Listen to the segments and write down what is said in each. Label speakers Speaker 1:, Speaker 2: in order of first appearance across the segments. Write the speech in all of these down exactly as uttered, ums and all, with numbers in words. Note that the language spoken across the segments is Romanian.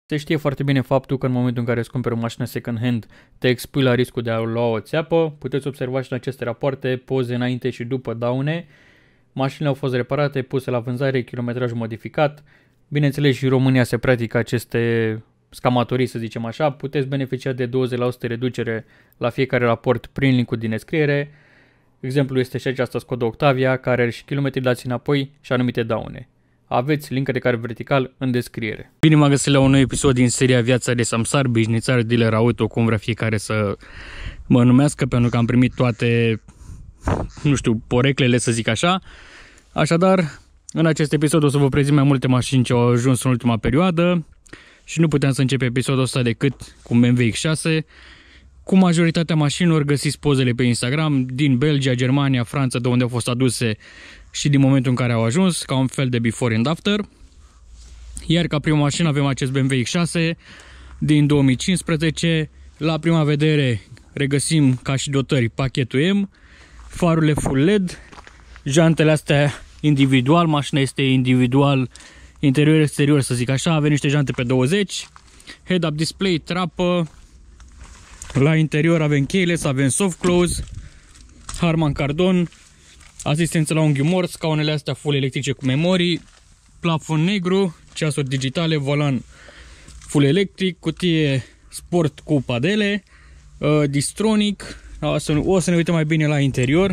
Speaker 1: Se știe foarte bine faptul că în momentul în care îți cumperi o mașină second-hand, te expui la riscul de a lua o țeapă. Puteți observa și în aceste rapoarte poze înainte și după daune. Mașinile au fost reparate, puse la vânzare, kilometraj modificat. Bineînțeles, și în România se practică aceste scamatorii, să zicem așa. Puteți beneficia de douăzeci la sută reducere la fiecare raport prin linkul din descriere. Exemplul este și această Skoda Octavia, care are și kilometri dați înapoi și anumite daune. Aveți link de care vertical în descriere. Bine m-am găsit la un nou episod din seria Viața de Samsar, bișnițar, dealer auto, cum vrea fiecare să mă numească, pentru că am primit toate, nu știu, poreclele, să zic așa. Așadar, în acest episod o să vă prezint mai multe mașini ce au ajuns în ultima perioadă și nu puteam să încep episodul ăsta decât cu B M W X șase. Cu majoritatea mașinilor găsiți pozele pe Instagram din Belgia, Germania, Franța, de unde au fost aduse și din momentul în care au ajuns, ca un fel de before and after. Iar ca prima mașină avem acest B M W X șase din două mii cincisprezece. La prima vedere regăsim ca și dotări pachetul M, farurile full L E D, jantele astea individual, mașina este individual, interior exterior, să zic așa, avem niște jante pe douăzeci, head-up display, trapă, la interior avem keyless, avem soft close, Harman Kardon, asistență la unghiul mort, scaunele astea full electrice cu memorii, plafon negru, ceasuri digitale, volan full electric, cutie sport cu padele, uh, distronic. O să, o să ne uităm mai bine la interior.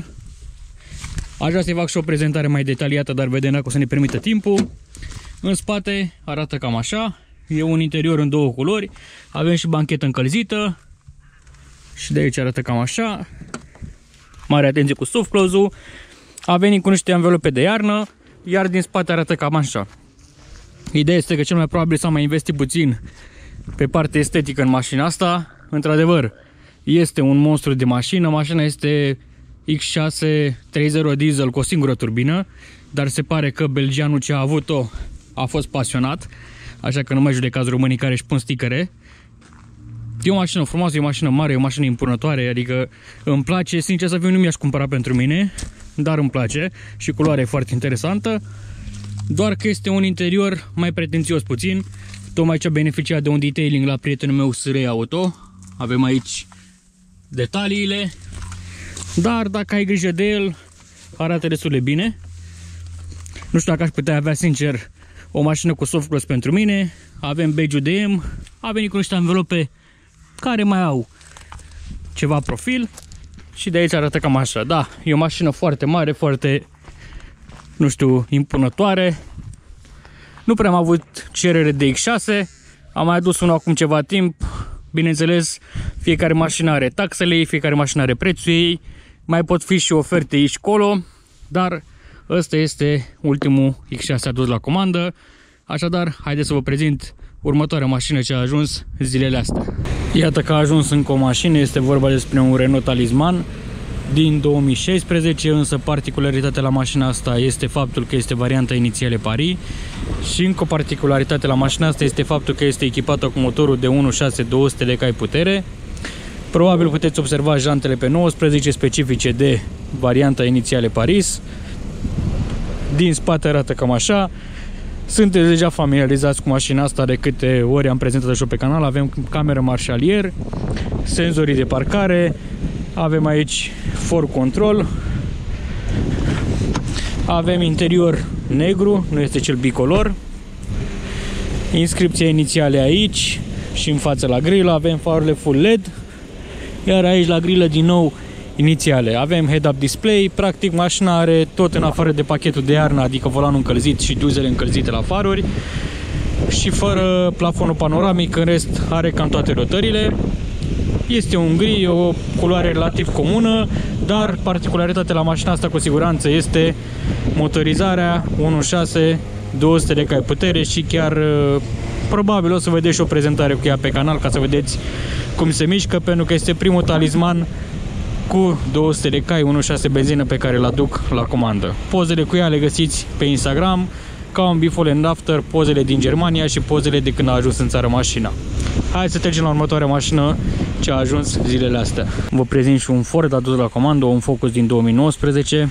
Speaker 1: Aș vrea să-i fac și o prezentare mai detaliată, dar vedem dacă o să ne permită timpul. În spate arată cam așa, e un interior în două culori, avem și banchetă încălzită și de aici arată cam așa. Mare atenție cu soft close-ul. A venit cu niște anvelope de iarnă, iar din spate arată cam așa. Ideea este că cel mai probabil s-a mai investit puțin pe partea estetică în mașina asta. Într-adevăr, este un monstru de mașină. Mașina este X șase trei zero diesel cu o singură turbină, dar se pare că belgianul ce a avut-o a fost pasionat, așa că nu mai judecați românii care își pun sticăre. E o mașină frumoasă, e o mașină mare, e o mașină impunătoare, adică îmi place, sincer să fiu, nu mi-aș cumpăra pentru mine, dar îmi place și culoarea e foarte interesantă, doar că este un interior mai pretențios puțin, tocmai ce a beneficiat de un detailing la prietenul meu S R Auto. Avem aici detaliile, dar dacă ai grijă de el, arată destul de bine. Nu știu dacă aș putea avea, sincer, o mașină cu soft close pentru mine. Avem badge-ul de M, a venit cu niște anvelope care mai au ceva profil și de aici arată cam așa. Da, e o mașină foarte mare, foarte, nu știu, impunătoare. Nu prea am avut cerere de X șase, am mai adus unul acum ceva timp. Bineînțeles, fiecare mașină are taxele ei, fiecare mașină are prețul ei, mai pot fi și oferte aici colo, dar ăsta este ultimul X șase adus la comandă. Așadar, haideți să vă prezint următoarea mașină ce a ajuns zilele astea. Iată că a ajuns încă o mașină, este vorba despre un Renault Talisman din două mii șaisprezece, însă particularitatea la mașina asta este faptul că este varianta inițiale Paris și încă o particularitate la mașina asta este faptul că este echipată cu motorul de unu virgulă șase două sute de cai putere. Probabil puteți observa jantele pe nouăsprezece specifice de varianta inițiale Paris. Din spate arată cam așa. Sunteți deja familiarizați cu mașina asta, de câte ori am prezentat și pe canal. Avem cameră marșalier, senzorii de parcare, avem aici for control, avem interior negru, nu este cel bicolor, inscripția inițiale aici și în față la grilă, avem farurile full L E D, iar aici la grilă din nou inițiale. Avem head-up display, practic mașina are tot în afară de pachetul de iarnă, adică volanul încălzit și duzele încălzite la faruri și fără plafonul panoramic, în rest are cam toate rotările. Este un gri, o culoare relativ comună, dar particularitatea la mașina asta cu siguranță este motorizarea unu virgulă șase două sute de cai putere și chiar probabil o să vedeți și o prezentare cu ea pe canal ca să vedeți cum se mișcă, pentru că este primul talisman cu două sute de cai unu virgulă șase benzină pe care îl aduc la comandă. Pozele cu ea le găsiți pe Instagram, ca un before and after, pozele din Germania și pozele de când a ajuns în țară mașina. Hai să trecem la următoarea mașină ce a ajuns zilele astea. Vă prezint și un Ford adus la comandă, un Focus din două mii nouăsprezece.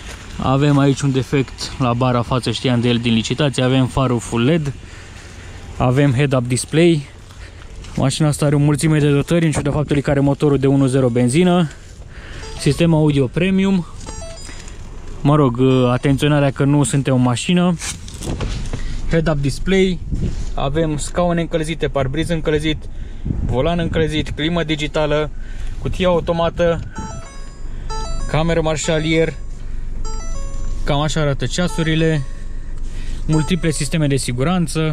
Speaker 1: Avem aici un defect la bara față, știam de el din licitație, avem farul full L E D. Avem head-up display. Mașina asta are o mulțime de dotări, în ciuda faptului că are motorul de unu punct zero benzină. Sistem audio premium. Mă rog, atenționarea că nu suntem o mașină. Head-up display. Avem scaune încălzite, parbriz încălzit, volan încălzit, climă digitală, cutie automată, cameră marșalier. Cam așa arată ceasurile. Multiple sisteme de siguranță.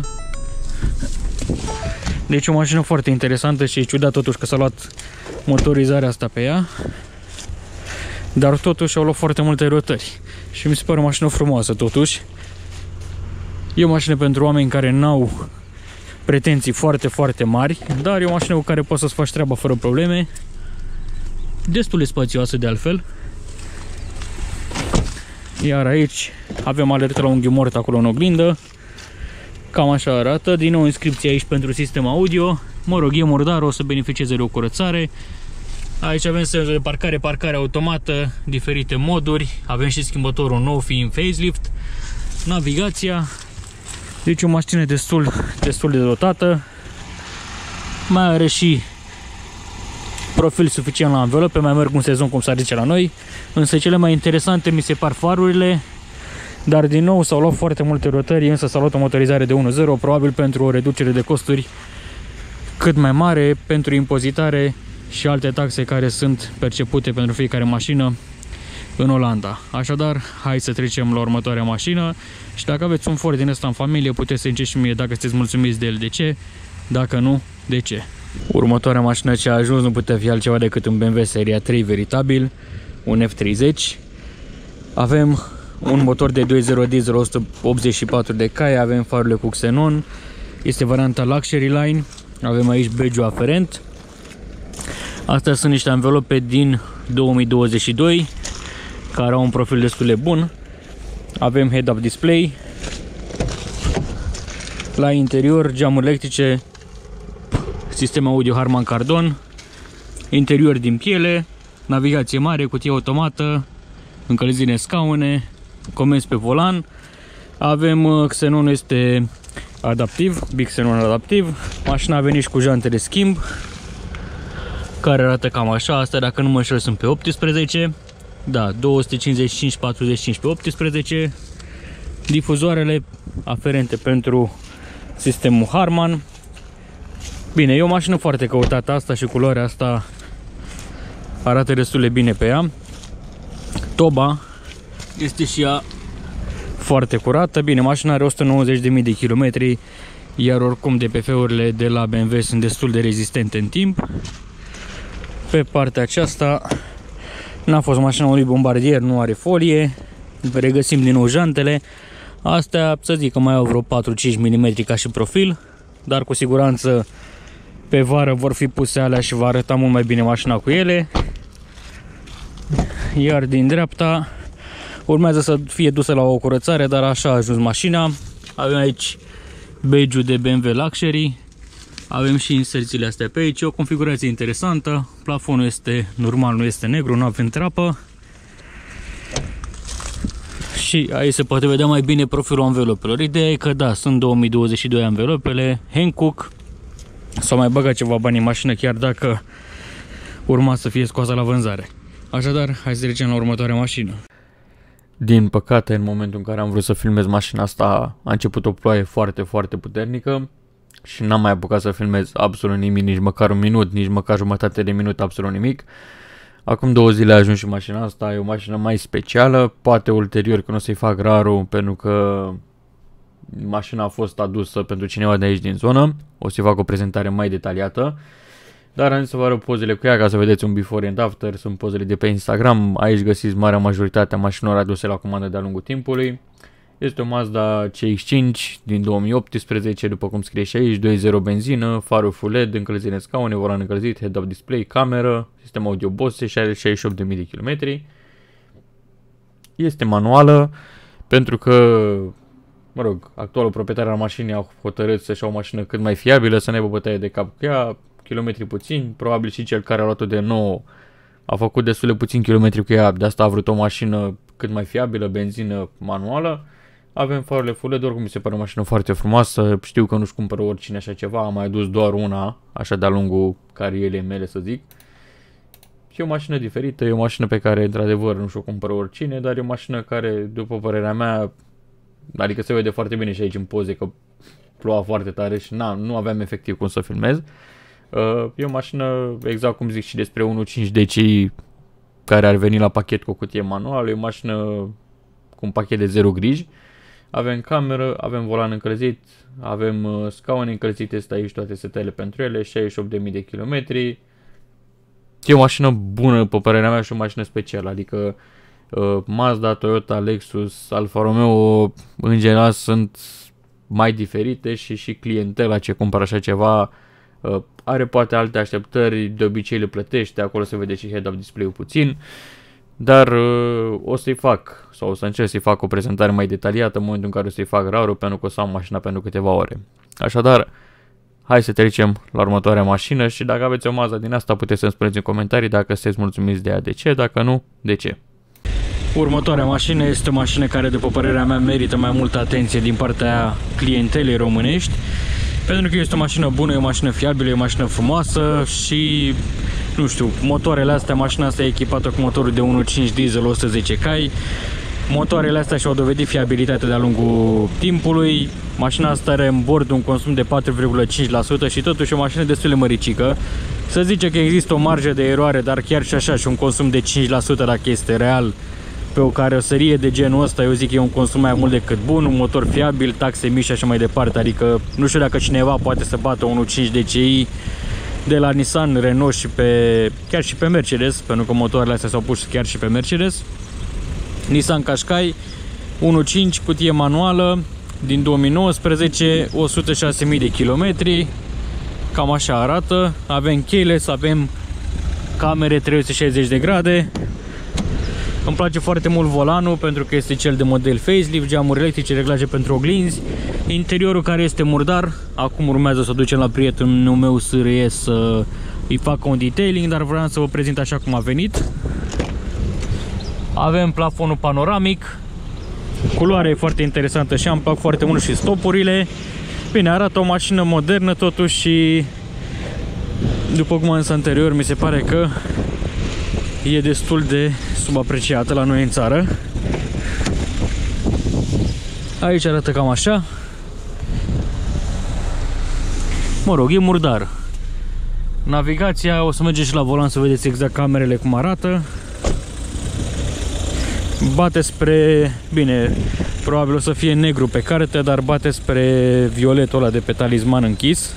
Speaker 1: Deci o mașină foarte interesantă și e ciudat totuși că s-a luat motorizarea asta pe ea. Dar totuși au luat foarte multe rotări. Și mi se pare o mașină frumoasă totuși. E o mașină pentru oameni care n-au pretenții foarte, foarte mari, dar e o mașină cu care poți să-ți faci treaba fără probleme. Destul de spațioasă de altfel. Iar aici avem alertă la unghi mort acolo în oglindă. Cam așa arată. Din nou inscripție aici pentru sistem audio. Mă rog, e murdar, o să beneficieze de o curățare. Aici avem senzor de parcare, parcare automată, diferite moduri. Avem și schimbătorul nou fiind facelift. Navigația. Deci o mașină destul, destul de dotată. Mai are și profil suficient la anvelope, mai merg un sezon cum s-ar zice la noi. Însă cele mai interesante mi se par farurile. Dar din nou s-au luat foarte multe rotări, însă s-a luat o motorizare de unu punct zero, probabil pentru o reducere de costuri cât mai mare, pentru impozitare și alte taxe care sunt percepute pentru fiecare mașină în Olanda. Așadar, hai să trecem la următoarea mașină și dacă aveți un Ford din ăsta în familie, puteți să începeți și mie dacă sunteți mulțumiți de el, de ce, dacă nu, de ce. Următoarea mașină ce a ajuns nu putea fi altceva decât un B M W seria trei veritabil, un F treizeci. Avem un motor de doi punct zero diesel, o sută optzeci și patru de cai, avem farurile cu xenon, este varianta Luxury Line, avem aici badge-ul aferent. Astea sunt niște anvelope din două mii douăzeci și doi, care au un profil destul de bun. Avem head-up display, la interior geamuri electrice, sistem audio Harman Kardon, interior din piele, navigație mare, cutie automată, încălzire scaune, comenzi pe volan. Avem xenonul este adaptiv, Big Xenon adaptiv. Mașina a venit și cu jante de schimb, care arată cam așa. Astea, dacă nu mă înșel, sunt pe optsprezece. Da, două sute cincizeci și cinci patruzeci și cinci pe optsprezece. Difuzoarele aferente pentru sistemul Harman. Bine, e o mașină foarte căutată asta și culoarea asta arată destul de bine pe ea. Toba este și ea foarte curată. Bine, mașina are o sută nouăzeci de mii de kilometri, iar oricum D P F-urile de la B M W sunt destul de rezistente în timp. Pe partea aceasta n-a fost mașina unui bombardier, nu are folie. Regăsim din nou jantele. Astea, să zic că mai au vreo patru cinci milimetri ca și profil, dar cu siguranță pe vară vor fi puse alea și va arăta mult mai bine mașina cu ele. Iar din dreapta urmează să fie dusă la o curățare, dar așa a ajuns mașina. Avem aici badge-ul de B M W Luxury. Avem și inserțiile astea pe aici, o configurație interesantă. Plafonul este normal, nu este negru, nu avem trapă. Și aici se poate vedea mai bine profilul anvelopelor. Ideea e că da, sunt două mii douăzeci și doi anvelopele, Hankook. S-au mai băgat ceva bani în mașină, chiar dacă urma să fie scoasă la vânzare. Așadar, hai să trecem la următoarea mașină. Din păcate, în momentul în care am vrut să filmez mașina asta, a început o ploaie foarte, foarte puternică și n-am mai apucat să filmez absolut nimic, nici măcar un minut, nici măcar jumătate de minut, absolut nimic. Acum două zile a ajuns și mașina asta, e o mașină mai specială, poate ulterior când o să-i fac rarul, pentru că mașina a fost adusă pentru cineva de aici din zonă, o să-i fac o prezentare mai detaliată. Dar am zis să vă arăt pozele cu ea ca să vedeți un before and after, sunt pozele de pe Instagram, aici găsiți marea majoritate a mașinilor aduse la comandă de-a lungul timpului. Este o Mazda C X cinci din două mii optsprezece, după cum scrie și aici, doi punct zero benzină, farul full L E D, încălzire în scaune, volan încălzit, head-up display, cameră, sistem audio Bose și are șaizeci și opt de mii de kilometri. Este manuală pentru că, mă rog, actualul proprietar al mașinii a hotărât să-și ia o mașină cât mai fiabilă, să n-aibă bătaie de cap cu ea, kilometri puțini, probabil și cel care a luat-o de nou a făcut destul de puțin kilometri cu ea, de asta a vrut o mașină cât mai fiabilă, benzină manuală. Avem farele full L E D, oricum mi se pare o mașină foarte frumoasă. Știu că nu-și cumpără oricine așa ceva, am mai adus doar una, așa de-a lungul carierei mele, să zic. Și e o mașină diferită, e o mașină pe care într-adevăr nu și-o cumpără oricine, dar e o mașină care, după părerea mea, adică se vede foarte bine și aici în poze că ploua foarte tare și na, nu aveam efectiv cum să filmez. Uh, e o mașină, exact cum zic și despre unu virgulă cinci D C I, care ar veni la pachet cu o cutie manuală, e o mașină cu un pachet de zero griji. Avem cameră, avem volan încălzit, avem uh, scaune încălzite, stă aici toate setele pentru ele, șaizeci și opt de mii de kilometri. E o mașină bună, pe părerea mea, și o mașină specială, adică uh, Mazda, Toyota, Lexus, Alfa Romeo, în general sunt mai diferite și și clientela ce cumpără așa ceva uh, are poate alte așteptări, de obicei le plătește, acolo se vede și head-up display-ul puțin, dar uh, o să-i fac, sau o să încerc să-i fac o prezentare mai detaliată în momentul în care o să-i fac rarul, pentru că o să am mașina pentru câteva ore. Așadar, hai să trecem la următoarea mașină și dacă aveți o Mazda din asta puteți să-mi spuneți în comentarii dacă sunteți mulțumiți de ea, de ce, dacă nu, de ce. Următoarea mașină este o mașină care, după părerea mea, merită mai multă atenție din partea clientelei românești, pentru că este o mașină bună, e o mașină fiabilă, e o mașină frumoasă și, nu știu, motoarele astea, mașina asta e echipată cu motorul de unu virgulă cinci diesel o sută zece cai. Motoarele astea și-au dovedit fiabilitatea de-a lungul timpului. Mașina asta are în bord un consum de patru virgulă cinci la sută și totuși o mașină destul de măricică. Se zice că există o marjă de eroare, dar chiar și așa și un consum de cinci la sută dacă este real pe o carosărie de genul ăsta, eu zic că e un consum mai mult decât bun, un motor fiabil, taxe mici și așa mai departe, adică nu știu dacă cineva poate să bată unu virgulă cinci D C I de la Nissan, Renault și pe, chiar și pe Mercedes, pentru că motoarele astea s-au pus chiar și pe Mercedes. Nissan Qashqai unu virgulă cinci, cutie manuală din două mii nouăsprezece, o sută șase mii de kilometri, cam așa arată. Avem keyless, avem camere trei sute șaizeci de grade. Îmi place foarte mult volanul pentru că este cel de model facelift, geamuri electrice, reglaje pentru oglinzi, interiorul care este murdar. Acum urmează să o ducem la prietenul meu S R S să îi facă un detailing, dar vreau să vă prezint așa cum a venit. Avem plafonul panoramic, culoarea e foarte interesantă și îmi plac foarte mult și stopurile. Bine, arată o mașină modernă totuși și, după cum am zis anterior, mi se pare că e destul de subapreciată la noi în țară. Aici arată cam așa. Mă rog, e murdar. Navigația, o să mergeți și la volan să vedeți exact camerele cum arată. Bate spre, bine, probabil o să fie negru pe carte, dar bate spre violetul ăla de pe talisman închis.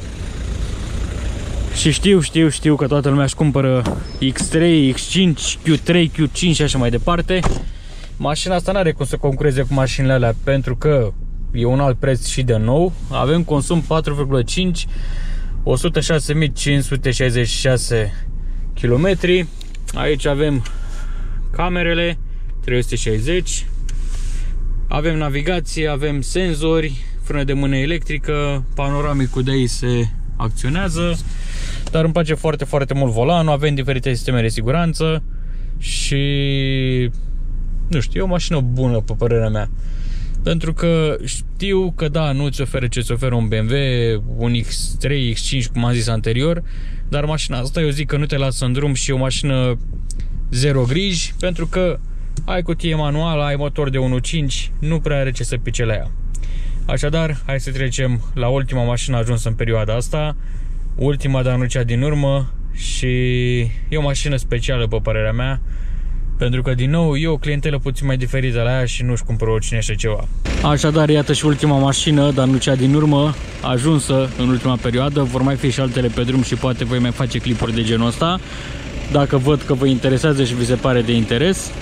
Speaker 1: Și știu, știu, știu că toată lumea își cumpără X trei, X cinci, Q trei, Q cinci și așa mai departe. Mașina asta n-are cum să concureze cu mașinile alea pentru că e un alt preț și de nou. Avem consum patru virgulă cinci, o sută șase mii cinci sute șaizeci și șase kilometri. Aici avem camerele trei sute șaizeci. Avem navigație, avem senzori, frână de mână electrică, panoramicul de aici se acționează, dar îmi place foarte, foarte mult volanul, avem diferite sisteme de siguranță și, nu știu, e o mașină bună, pe părerea mea. Pentru că știu că, da, nu ți oferă ce ți oferă un B M W, un X trei, X cinci, cum am zis anterior, dar mașina asta eu zic că nu te lasă în drum și e o mașină zero griji, pentru că ai cutie manuală, ai motor de unu virgulă cinci, nu prea are ce să pice la ea. Așadar, hai să trecem la ultima mașină ajunsă în perioada asta, ultima, dar nu cea din urmă, și e o mașină specială, pe părerea mea, pentru că, din nou, e o clientelă puțin mai diferită la ea și nu-și cumpără oricine așa ceva. Așadar, iată și ultima mașină, dar nu cea din urmă, ajunsă în ultima perioadă. Vor mai fi și altele pe drum și poate voi mai face clipuri de genul ăsta, dacă văd că vă interesează și vi se pare de interes.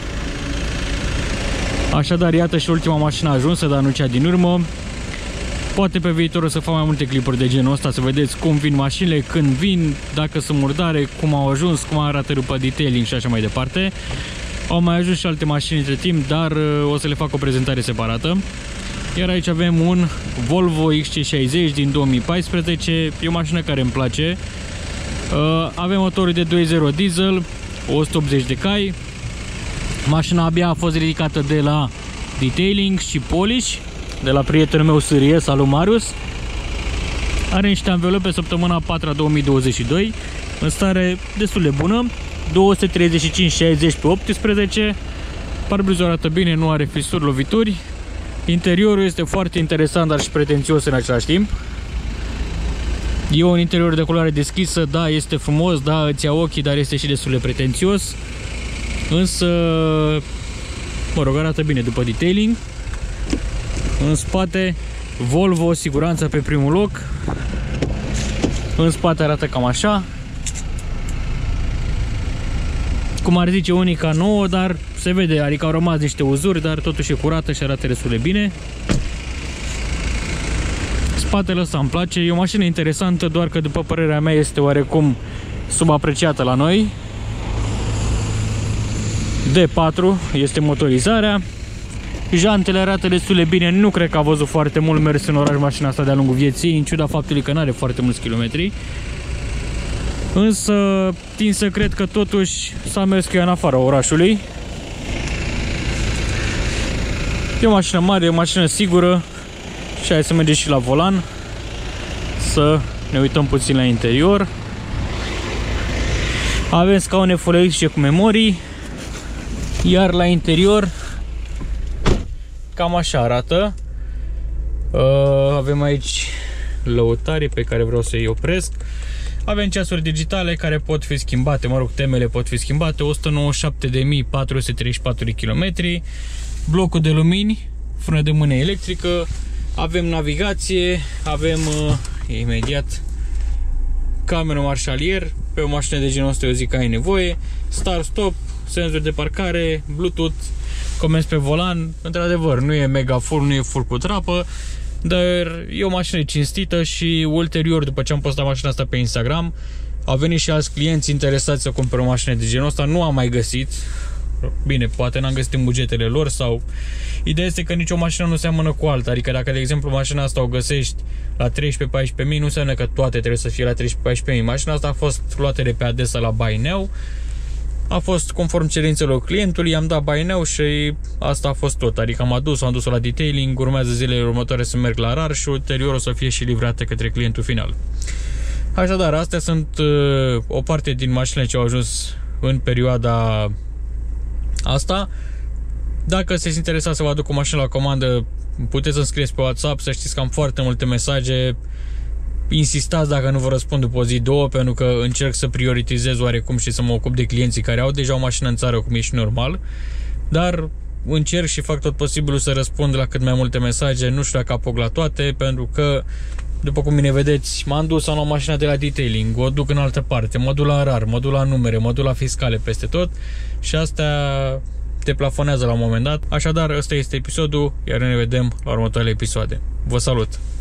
Speaker 1: Așadar, iată și ultima mașină ajunsă, dar nu cea din urmă. Poate pe viitor o să fac mai multe clipuri de genul ăsta, să vedeți cum vin mașinile, când vin, dacă sunt murdare, cum au ajuns, cum arată după detailing și așa mai departe. Au mai ajuns și alte mașini între timp, dar o să le fac o prezentare separată. Iar aici avem un Volvo X C șaizeci din două mii paisprezece, e o mașină care îmi place. Avem motorul de doi punct zero diesel, o sută optzeci de cai. Mașina abia a fost ridicată de la detailing și polish de la prietenul meu Sârie, salut Marius. Are niște anvelope săptămâna a patra două mii douăzeci și doi, în stare destul de bună, două sute treizeci și cinci șaizeci pe optsprezece. Parbrizul arată bine, nu are fisuri, lovituri. Interiorul este foarte interesant, dar și pretențios în același timp. E un interior de culoare deschisă, da, este frumos, da, îți ia ochii, dar este și destul de pretențios. Însă, mă rog, arată bine după detailing. În spate, Volvo, siguranța pe primul loc. În spate arată cam așa. Cum ar zice, unica nouă, dar se vede, adică au rămas niște uzuri, dar totuși e curată și arată destul de bine. Spatele ăsta îmi place, e o mașină interesantă, doar că după părerea mea este oarecum subapreciată la noi. D patru este motorizarea. Jantele arată destul de bine, nu cred că a văzut foarte mult mers în oraș mașina asta de-a lungul vieții, în ciuda faptului că nu are foarte mulți kilometri. Însă, tin să cred că totuși s-a mers cu ea în afara orașului. E o mașină mare, e o mașină sigură. Și hai să mergem și la volan, să ne uităm puțin la interior. Avem scaune full electrice cu memorii, iar la interior cam așa arată. Uh, avem aici lăutarii pe care vreau să-i opresc. Avem ceasuri digitale care pot fi schimbate, mă rog, temele pot fi schimbate, o sută nouăzeci și șapte de mii patru sute treizeci și patru de kilometri, blocul de lumini, frână de mână electrică, avem navigație, avem uh, imediat cameră marșalier, pe o mașină de genul ăsta eu zic că ai nevoie, start-stop, senzor de parcare, Bluetooth, comenzi pe volan, într-adevăr nu e mega full, nu e full cu trapă, dar e o mașină cinstită și ulterior, după ce am postat mașina asta pe Instagram, au venit și alți clienți interesați să cumpere o mașină de genul ăsta, nu am mai găsit. Bine, poate n-am găsit în bugetele lor sau... Ideea este că nicio mașină nu seamănă cu alta, adică dacă, de exemplu, mașina asta o găsești la treisprezece paisprezece mii, nu înseamnă că toate trebuie să fie la treisprezece paisprezece mii. Mașina asta a fost luată de pe Adesa la Buy Now, a fost conform cerințelor clientului, i-am dat Buy Now și asta a fost tot. Adică am adus-o, am dus-o la detailing, urmează zilele următoare să merg la rar și ulterior o să fie și livrată către clientul final. Așadar, astea sunt uh, o parte din mașinile ce au ajuns în perioada asta. Dacă sunteți interesați să vă aduc o mașină la comandă, puteți să-mi scrieți pe WhatsApp, să știți că am foarte multe mesaje. Insistați dacă nu vă răspund după o zi, două, pentru că încerc să prioritizez oarecum și să mă ocup de clienții care au deja o mașină în țară, cum e și normal. Dar încerc și fac tot posibilul să răspund la cât mai multe mesaje, nu știu dacă apuc la toate, pentru că, după cum bine vedeți, m-am dus, am luat mașina de la detailing, o duc în altă parte, mă duc la rar, mă duc la numere, mă duc la fiscale peste tot și astea te plafonează la un moment dat. Așadar, ăsta este episodul, iar ne vedem la următoarele episoade. Vă salut!